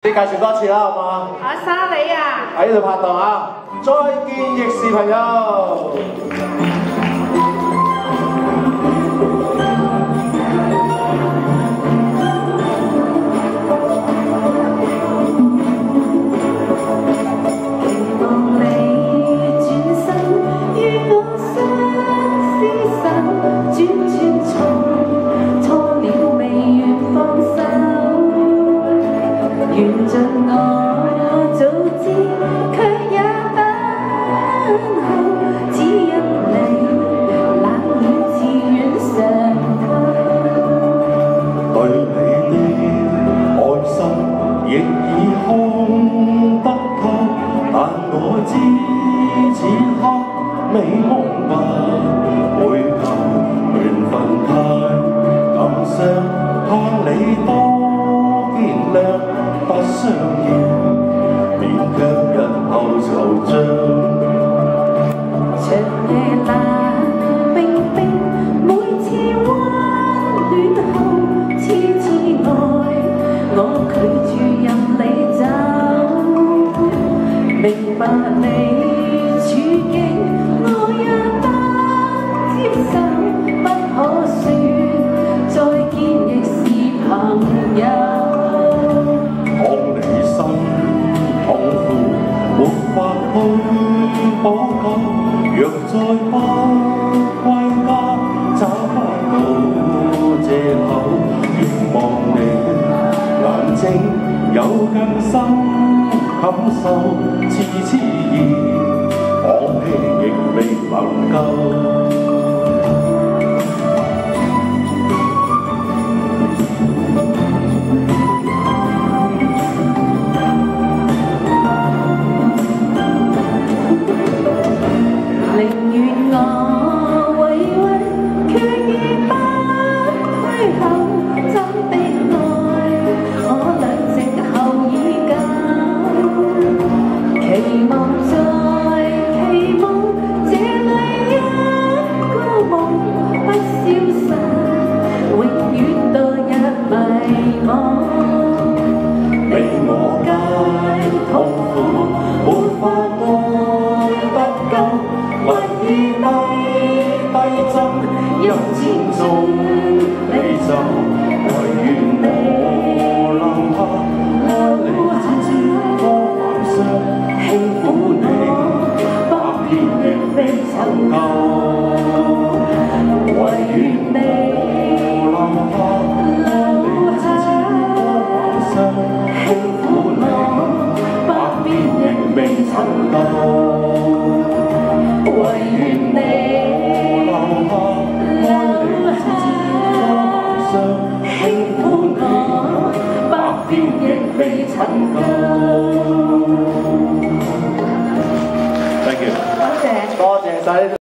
你介紹多次啦，好嗎？ 阿莎你啊， 喺呢度拍檔啊！再見亦是朋友。美夢不會夠，緣分太感傷，盼你多見諒，不相厭，免卻日後惆悵。 長夜冷冰冰，每次溫暖後痴痴愛，我拒絕任你走，明白你處境。 我也得接受，不可說再見亦是朋友。 看你心痛苦，沒法去補救。若再不歸家，找不到藉口。願望你眼睛有更深感受，痴痴意。 放棄亦未能夠。 寧願我委屈，卻已不退後。真的愛，我倆藉後已久，期望再。 你我皆痛苦，沒法愛得夠，為以低斟，陰間中你走，唯願我留下，愛你千千多晚上，輕撫你，百遍亦未曾夠，唯願你留下。 未曾夠，唯願你留下，愛你千千多晚上，輕撫你，百遍亦未曾夠。